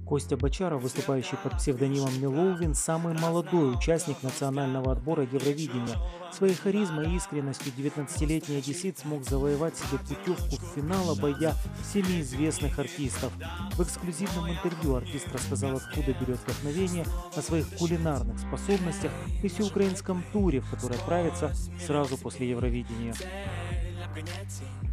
Костя Бочаров, выступающий под псевдонимом Мелоувин, самый молодой участник национального отбора Евровидения. Своей харизмой и искренностью 19-летний одессит смог завоевать себе путевку в финал, обойдя 7 известных артистов. В эксклюзивном интервью артист рассказал, откуда берет вдохновение, о своих кулинарных способностях и всеукраинском туре, в который отправится сразу после Евровидения.